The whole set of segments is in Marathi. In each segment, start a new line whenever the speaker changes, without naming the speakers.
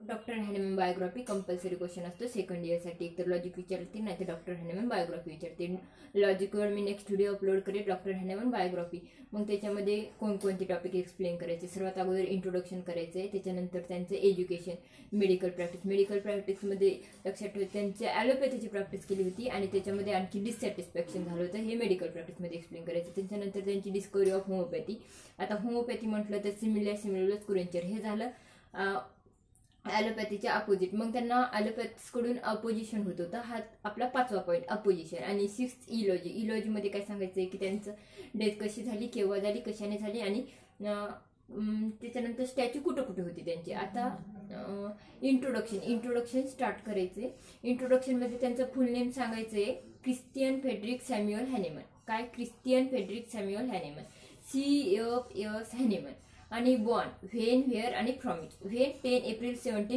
Doctor Hahnemann biography compulsory question असतो सेकंड इयरसाठी. एक तर लॉजिक विचारते नाही तर डॉक्टर हॅनेमॅन बायोग्राफी विचारते. लॉजिकवर मी नेक्स्ट व्हिडिओ अपलोड करेल डॉक्टर हॅनेमॅन बायोग्राफी. मग त्याच्यामध्ये कोणकोणते टॉपिक एक्सप्लेन करायचे. सर्वात अगोदर इंट्रोडक्शन करायचं आहे, त्याच्यानंतर त्यांचं एज्युकेशन, मेडिकल प्रॅक्टिस. मेडिकल प्रॅक्टिसमध्ये लक्षात ठेवा त्यांच्या ॲलोपॅथीची प्रॅक्टिस केली होती आणि त्याच्यामध्ये आणखी डिससॅटिस्फॅक्शन झालं होतं, हे मेडिकल प्रॅक्टिसमध्ये एक्सप्लेन करायचं. त्याच्यानंतर त्यांची डिस्कवरी ऑफ होमोपॅथी. आता होमोपॅथी म्हटलं तर सिमिलस कुरेंचर हे झालं ॲलोपॅथीच्या अपोजिट. मग त्यांना ॲलोपॅथीकडून अपोजिशन होत होतं. हा आपला 5वा पॉईंट अपोजिशन. आणि 6th इलॉजी. इलॉजीमध्ये काय सांगायचं आहे की त्यांचं डेथ कशी झाली, केव्हा झाली, कशाने झाली आणि त्याच्यानंतर स्टॅच्यू कुठं कुठे होती त्यांची. आता इंट्रोडक्शन स्टार्ट करायचे. इंट्रोडक्शनमध्ये त्यांचं फुल नेम सांगायचं आहे क्रिस्टियन फेडरिक सॅम्युअल हॅनेमॅन. काय? Christian Frederick Samuel Hahnemann, CFS Hahnemann. आणि बॉर्न व्हेन, व्हेअर आणि फ्रॉम इच. When 10 April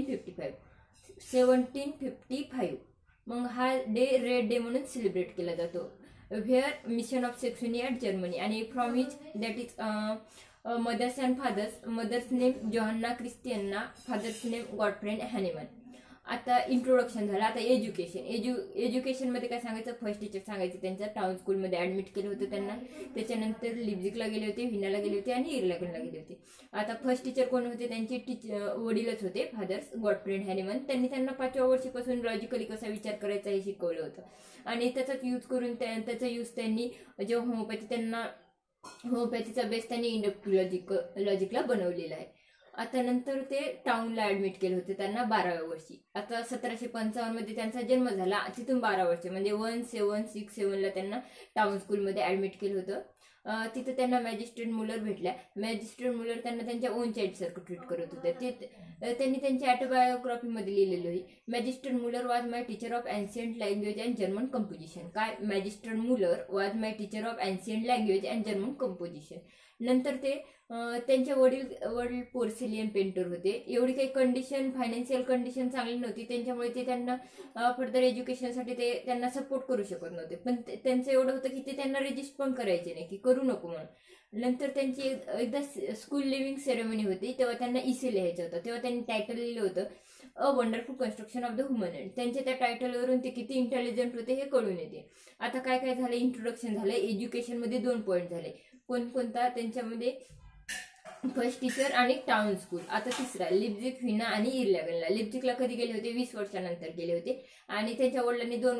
1755. मग हा डे रेड डे म्हणून सेलिब्रेट केला जातो. Where Meissen of Saxony at Germany. आणि from each that is mothers and fathers. Mother's name Johanna Christianna, father's name Gottfried Hahnemann. आता इंट्रोडक्शन झालं. आता एज्युकेशनमध्ये काय सांगायचं, फर्स्ट टीचर सांगायचं त्यांच्या टाउन स्कूलमध्ये ॲडमिट केलं होतं त्यांना. त्याच्यानंतर लिप्झिगला गेले होते, व्हिनाला गेले होते आणि इर्लागनला गेले होते. आता फर्स्ट टीचर कोण होते, त्यांचे वडीलच होते, फादर्स गॉटफ्रेड हॅनेमॅन. त्यांनी त्यांना 5व्या वर्षीपासून लॉजिकली कसा विचार करायचा हे शिकवलं होतं आणि त्याचाच यूज करून त्याचा यूज त्यांनी जेव्हा होमोपॅथीचा बेस त्यांनी इंडक्टिव्ह लॉजिकला बनवलेला आहे. आता नंतर ते टाउनला ॲडमिट केलं होतं त्यांना 12व्या वर्षी. आता 1755 मध्ये त्यांचा जन्म झाला. तिथून 12 वर्ष म्हणजे 1767ला त्यांना टाउन स्कूलमध्ये ॲडमिट केलं होतं. तिथं त्यांना मॅजिस्ट्रेट मुलर भेटल्या. मॅजिस्ट्रेट मुलर त्यांना त्यांच्या ओन चाइल्डसारखं ट्रीट करत होते. ते त्यांनी त्यांच्या ऑटोबायोग्राफीमध्ये लिहिलेलं आहे, magistrate Muller was my teacher of ancient language and German composition. काय? Magistrate Muller was my teacher of ancient language and German composition. नंतर ते त्यांचे वडील पोर्सिलियन पेंटर होते. एवढी काही कंडिशन, फायनान्शियल कंडिशन चांगली नव्हती, त्यांच्यामुळे ते त्यांना फर्दर एज्युकेशनसाठी ते त्यांना सपोर्ट करू शकत नव्हते. पण त्यांचं एवढं होतं की ते त्यांना रजिस्ट पण करायचे नाही की करू नको म्हणून. नंतर त्यांची एकदा स्कूल लिव्हिंग सेरेमनी होती, तेव्हा त्यांना इसे लिहायचं होतं. तेव्हा त्यांनी टायटल लिहिलं होतं a wonderful construction of the human hand. त्यांच्या त्या टायटलवरून ते किती इंटेलिजंट होते हे कळून येते. आता काय काय झालं, इंट्रोडक्शन झालं. एज्युकेशनमध्ये 2 पॉईंट झाले. कोणकोणता? त्यांच्यामध्ये फर्स्ट टीचर आणि टाउन स्कूल. आता तिसरा लिप्झिग, व्हिना आणि इर्लागनला. लिप्झिगला कधी गेले होते? 20 वर्षानंतर गेले होते. आणि त्यांच्या वडिलांनी 2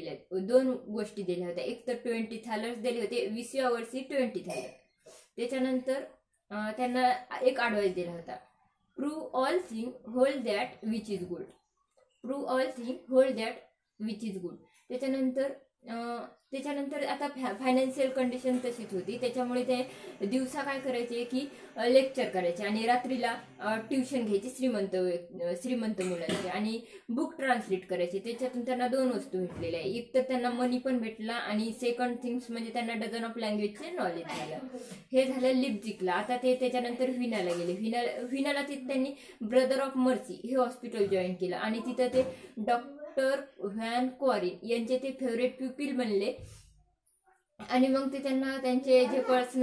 गोष्टी दिल्या होत्या. एक तर 20 थॅलर्स दिले होते, 20व्या वर्षी 20 थॅलर. त्याच्यानंतर त्यांना एक ॲडवाइस दिला होता, prove all thing, hold that which is good. Prove all thing, hold that which is good. त्याच्यानंतर आता फायनान्शियल कंडिशन तशीच होती, त्याच्यामुळे ते दिवसा काय करायचे की लेक्चर करायचे आणि रात्रीला ट्युशन घ्यायची श्रीमंत मुलांची आणि बुक ट्रान्सलेट करायचे. त्याच्यातून त्यांना 2 वस्तू भेटलेल्या आहे. एक तर त्यांना मनी पण भेटला आणि सेकंड थिंग्स म्हणजे त्यांना डझन ऑफ लँग्वेजचे नॉलेज झालं. हे झालं लिप्झिगला. आता ते त्याच्यानंतर व्हिनाला गेले. व्हिनाला तिथे त्यांनी ब्रदर ऑफ मर्सी हे हॉस्पिटल जॉईन केलं आणि तिथं ते डॉक्टर व्हॅन क्वारिन यांचे ते फेवरेट प्युपिल बनले. आणि मग ते त्यांना त्यांचे जे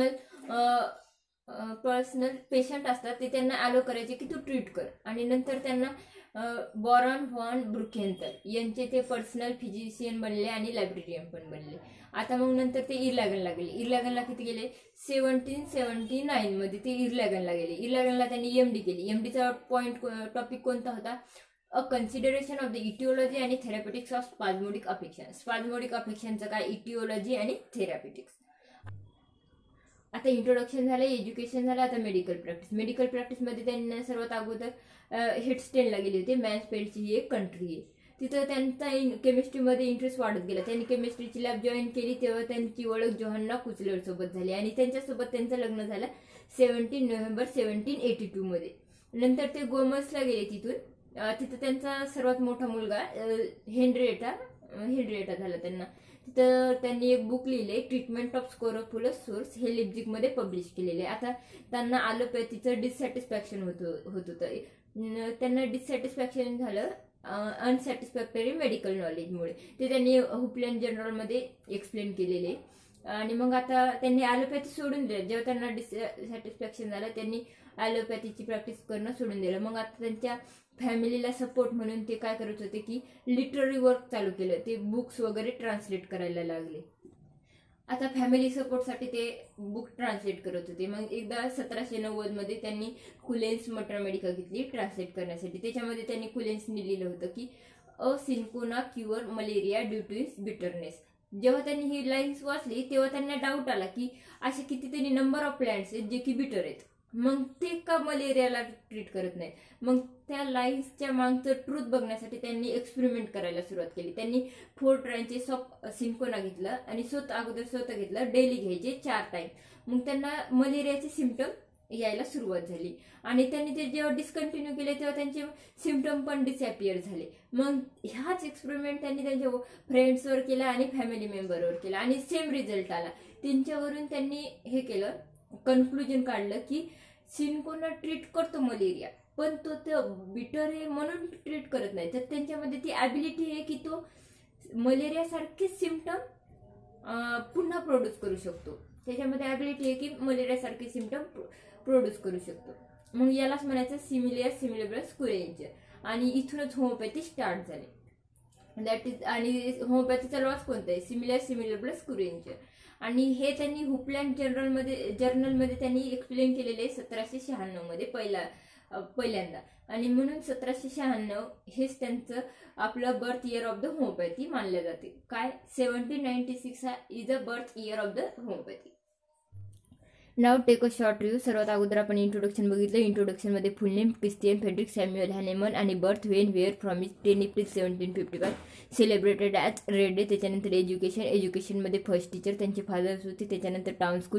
पर्सनल पेशंट असतात ते त्यांना अलो करायचे की तू ट्रीट कर. आणि नंतर त्यांना बॉरॉन व्हॉन ब्रुकेन्थर यांचे ते पर्सनल फिजिशियन बनले आणि लायब्रेरियन पण बनले. आता मग नंतर ते इर्लागनला गेले. इर्लागनला किती गेले? 1779 मध्ये ते इर्लागनला गेले. इर्लागनला त्यांनी MD केली. MDचा टॉपिक कोणता होता? A consideration of the aetiology आणि थेरॅप्युटिक्स ऑफ स्पाझमोडिक अफेक्शन. स्पाझमोडिक अफेक्शनचं काय? इटिओलॉजी आणि थेरॅप्युटिक्स. आता इंट्रोडक्शन झालं, एज्युकेशन झालं. आता मेडिकल प्रॅक्टिसमध्ये त्यांनी सर्वात अगोदर हेडस्टेनला गेले होते. मॅन्सफेल्डची ही एक कंट्री आहे. तिथं त्यांचा केमिस्ट्रीमध्ये इंटरेस्ट वाढत गेला. त्यांनी केमिस्ट्रीची लॅब जॉईन केली. तेव्हा त्यांची ओळख जोहान्ना कुचलर सोबत झाली आणि त्यांच्यासोबत त्यांचं लग्न झालं 17 नोव्हेंबर 1782 मध्ये. नंतर ते गोमसला गेले. तिथं त्यांचा सर्वात मोठा मुलगा हेनरिएटा झाला त्यांना. तिथं त्यांनी एक बुक लिहिले, ट्रीटमेंट ऑफ स्कोरोफुलस सोर्स, हे लिप्झिगमध्ये पब्लिश केलेले. आता त्यांना ॲलोपॅथीचं डिससॅटिस्फॅक्शन होत होतं. त्यांना डिससॅटिस्फॅक्शन झालं अनसॅटिस्फॅक्टरी मेडिकल नॉलेजमुळे. ते त्यांनी हुपलँड जनरलमध्ये एक्सप्लेन केलेले. आणि मग आता त्यांनी ॲलोपॅथी सोडून दिलं. जेव्हा त्यांना डिससॅटिस्फॅक्शन झालं त्यांनी ॲलोपॅथीची प्रॅक्टिस करणं सोडून दिलं. मग आता त्यांच्या फॅमिलीला सपोर्ट म्हणून ते काय करत होते की लिटररी वर्क चालू केलं. ते बुक्स वगैरे ट्रान्सलेट करायला लागले. आता फॅमिली सपोर्टसाठी ते बुक ट्रान्सलेट करत होते. मग एकदा 1790 मध्ये त्यांनी कुलेन्स मटर मेडिका घेतली ट्रान्सलेट करण्यासाठी. त्याच्यामध्ये त्यांनी कुलेन्सनी लिहिलं होतं की a cinchona cure malaria due to its bitterness. जेव्हा त्यांनी ही लाईन्स वाचली तेव्हा त्यांना डाऊट आला की असे कितीतरी नंबर ऑफ प्लांट्स आहेत जे की बिटर आहेत, मग ते का मलेरियाला ट्रीट करत नाहीत. मग त्या लाईन्सच्या मागचं ट्रूथ बघण्यासाठी त्यांनी एक्सपेरिमेंट करायला सुरुवात केली. त्यांनी 4 ट्रायचेस ऑफ सिन्कोना घेतलं आणि स्वतः घेतलं, डेली घ्यायचे 4 टाइम. मग त्यांना मलेरियाचे सिम्पटम यायला सुरुवात झाली आणि त्यांनी ते जेव्हा डिस्कंटिन्यू केले तेव्हा त्यांचे सिम्पटम पण डिसअपियर झाले. मग ह्याच एक्सपेरिमेंट त्यांनी त्यांच्या फ्रेंड्सवर केला आणि फॅमिली मेंबरवर केला आणि सेम रिझल्ट आला. त्यांच्यावरून त्यांनी हे केलं, कन्क्लुजन काढलं की सिन्कोना ट्रीट करतो मलेरिया, पण तो बिटर आहे म्हणून ट्रीट करत नाही. तर त्यांच्यामध्ये ती ॲबिलिटी आहे की तो मलेरिया सारखे सिम्पटम पुन्हा प्रोड्यूस करू शकतो. त्याच्यामध्ये ॲबिलिटी आहे की मलेरिया सारखे सिम्पटम प्रोड्यूस करू शकतो. मग यालाच म्हणायचं सिमिलिबस कुरेंजर. आणि इथूनच होमोपॅथी स्टार्ट झाली. दॅट इज, आणि होमोपॅथीचा लॉज कोणता आहे, सिमिलिबस कुरेंजर. आणि हे त्यांनी हुपलँड जर्नलमध्ये त्यांनी एक्सप्लेन केलेले आहे 1796 मध्ये पहिल्यांदा. आणि म्हणून 1796 हेच त्यांचं आपलं birth year of the homoeopathy मानलं जाते. काय 1796 हा is a birth year of the homoeopathy. नाव टेक अ शॉर्ट रिव्ह्यू. सर्वात अगोदर आपण इंट्रोडक्शन बघितलं. इंट्रोडक्शनमध्ये full name Christian Frederick Samuel Hahnemann आणि birth where from 10 April 1755 celebrated as red day. त्याच्यानंतर एज्युकेशनमध्ये फर्स्ट टीचर त्यांचे फादर्स होते. त्याच्यानंतर टाउन स्कूल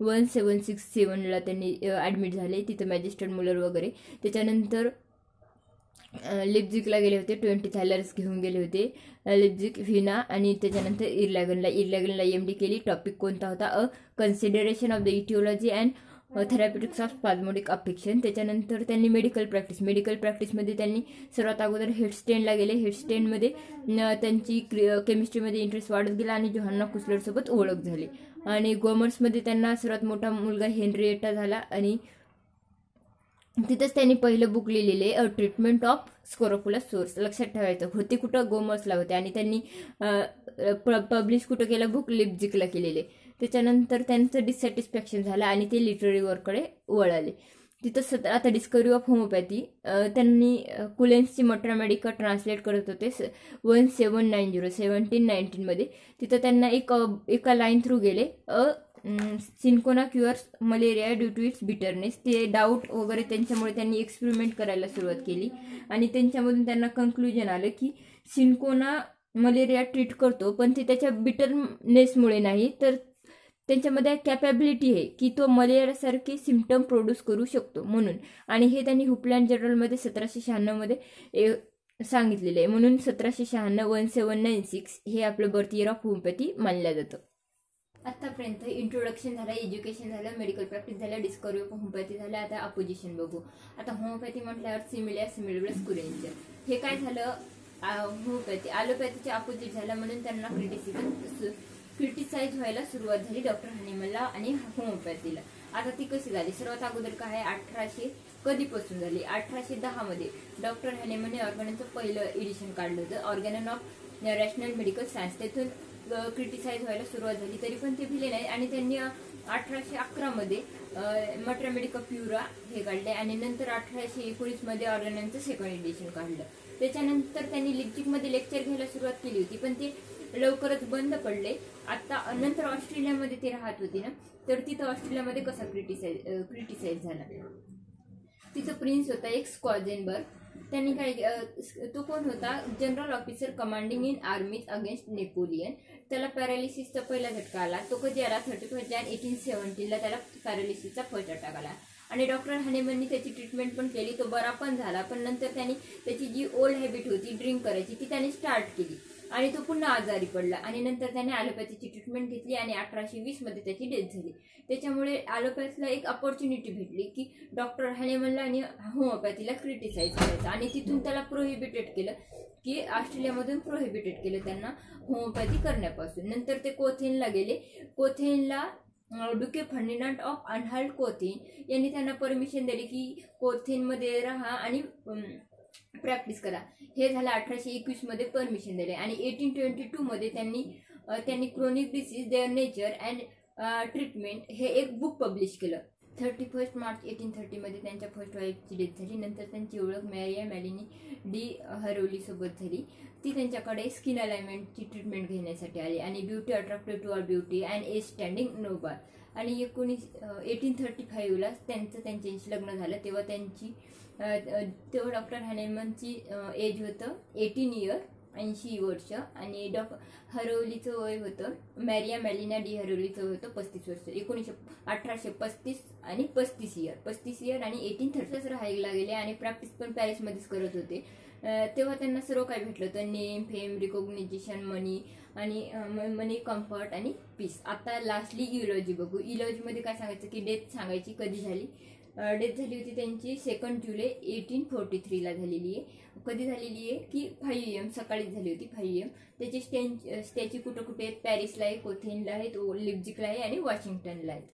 1767ला त्यांनी ॲडमिट झाले, तिथं मॅजिस्टर मुलर वगैरे. त्याच्यानंतर लिप्झिगला गेले होते, 20 थॅलर्स घेऊन गेले होते लिप्झिग, व्हिना. आणि त्याच्यानंतर इर्लॅगनला MD केली. टॉपिक कोणता होता, a consideration of the aetiology and therapeutics of spasmodic affection. त्याच्यानंतर त्यांनी मेडिकल प्रॅक्टिसमध्ये त्यांनी सर्वात अगोदर हेडस्टेनला गेले. हेडस्टेनमध्ये त्यांची केमिस्ट्रीमध्ये इंटरेस्ट वाढत गेला आणि जोहान्ना कुसलरसोबत ओळख झाली. आणि कॉमर्समध्ये त्यांना सर्वात मोठा मुलगा हेनरिएटा झाला आणि तिथंच त्यांनी पहिलं बुक लिहिलेले a treatment of scrofulous sores. लक्षात ठेवायचं, होते कुठं, गोमर्सला होते. आणि त्यांनी पब्लिश कुठं केलं बुक, लिप्झिगला केलेले. त्याच्यानंतर त्यांचं डिससॅटिस्फॅक्शन झालं आणि ते लिटररी वर्ककडे वळाले. तिथं आता डिस्कवरी ऑफ होमोपॅथी त्यांनी कुलेन्सची मटर मेडिका ट्रान्सलेट करत होते 1719 मध्ये. तिथं त्यांना एका लाईन थ्रू गेले, cinchona cures malaria due to its bitterness. ते डाऊट वगैरे त्यांच्यामुळे त्यांनी एक्सपेरिमेंट करायला सुरुवात केली आणि त्यांच्यामधून त्यांना कन्क्लुजन आलं की सिन्कोना मलेरिया ट्रीट करतो, पण ते त्याच्या बिटरनेसमुळे नाही, तर त्यांच्यामध्ये कॅपॅबिलिटी आहे की तो मलेरियासारखे सिम्पटम प्रोड्यूस करू शकतो म्हणून. आणि हे त्यांनी हुपलँड जर्नलमध्ये 1796 मध्ये सांगितलेले आहे. म्हणून 1796 हे आपलं बर्थ इयर ऑफ होमोपॅथी मानलं जातं. आतापर्यंत इंट्रोडक्शन झालं, एज्युकेशन झालं, मेडिकल प्रॅक्टिस झालं, डिस्कवरी ऑफ होमोपॅथी झालं. आता अपोजिशन बघू. आता होमोपॅथी म्हटल्यावर सिमिलिबस कुरेंजर. हे काय झालं, होमोपॅथी ॲलोपॅथीच्या अपोजिट झालं म्हणून त्यांना क्रिटिसाइज व्हायला सुरुवात झाली डॉक्टर हानेमनला आणि होमोपॅथीला. आता ती कशी झाली, सर्वात अगोदर काय 1800 कधीपासून झाली, 1810 मध्ये डॉक्टर हानेमनने ऑर्गॅननचं पहिलं एडिशन काढलं होतं, Organon of rational medical science. तेथून क्रिटिसाइज व्हायला सुरुवात झाली, तरी पण ते भिले नाही आणि त्यांनी 1811 मध्ये मटर मेडिका प्युरा हे काढले आणि नंतर 1819 मध्ये ऑर्गॅननचं सेकंड एडिशन काढलं. त्याच्यानंतर त्यांनी लिप्झिगमध्ये लेक्चर घ्यायला सुरुवात केली होती, पण ते लवकरच बंद पडले. आता नंतर ऑस्ट्रेलियामध्ये ते राहत होती ना, तर तिथं ऑस्ट्रेलियामध्ये कसा क्रिटिसाइज झाला. तिथं प्रिन्स होता एक स्क्वॉझेनबर्ग. त्यांनी काय, तो कोण होता, general officer commanding in armies against Napoleon. त्याला पॅरालिसिसचा पहिला झटका आला. तो कधी आला, 31 जानेवारी 1817 त्याला पॅरालिसिसचा फर्स्ट अटॅक आला आणि डॉक्टर हानेमननी त्याची ट्रीटमेंट पण केली. तो बरा पण झाला, पण नंतर त्यांनी त्याची जी ओल्ड हॅबिट होती ड्रिंक करायची ती त्यांनी स्टार्ट केली आणि तो पुन्हा आजारी पडला आणि नंतर त्याने ॲलोपॅथीची ट्रीटमेंट घेतली आणि 1820 मध्ये त्याची डेथ झाली. त्याच्यामुळे ॲलोपॅथीला एक अपॉर्च्युनिटी भेटली की डॉक्टर हानेमनला आणि होमोपॅथीला क्रिटिसाइज करायचं आणि तिथून त्याला प्रोहिबिटेड केलं की ऑस्ट्रेलियामधून प्रोहिबिटेड केलं त्यांना होमोपॅथी करण्यापासून. नंतर ते कोथेनला गेले. कोथेनला Duke Ferdinand of Anhalt Kothen यांनी त्यांना परमिशन दिली की कोथेनमध्ये राहा आणि प्रॅक्टिस करा. हे झालं 1821 मध्ये परमिशन दिले. आणि 1822 मध्ये त्यांनी chronic disease their nature and treatment हे एक बुक पब्लिश केलं. 31 मार्च 1830 मध्ये त्यांच्या फर्स्ट वाईफची डेथ झाली. नंतर त्यांची ओळख मॅरिया मॅलिनी डी हरोली सोबत झाली. ती त्यांच्याकडे स्किन अलाइनमेंटची ट्रीटमेंट घेण्यासाठी आली आणि beauty attracted to her beauty and age standing no bar. आणि 1835ला त्यांच्याशी लग्न झालं. तेव्हा डॉक्टर हानेमनची एज होतं 18 इयर 80 वर्ष. आणि हरोलीचं वय होतं, मॅरिया मॅलिना डी हरोलीचं वय होतं 35 वर्ष. 1835 आणि 35 इयर आणि 1830 राहायला गेले आणि प्रॅक्टिस पण पॅरिसमध्येच करत होते. तेव्हा त्यांना सर्व काय भेटलं होतं, name, fame, recognition, money, comfort आणि पीस. आता लास्टली इलॉजी बघू. इलॉजीमध्ये काय सांगायचं की डेथ सांगायची कधी झाली. डेथ झाली होती त्यांची 2 जुलै 1843ला झालेली आहे. कधी झालेली आहे की 5 AM सकाळीच झाली होती 5 AM. त्याची स्टॅच्यू कुठे आहेत, पॅरिसला आहे, कोथेनला आहेत, लिप्झिगला आहे आणि वॉशिंग्टनला आहे.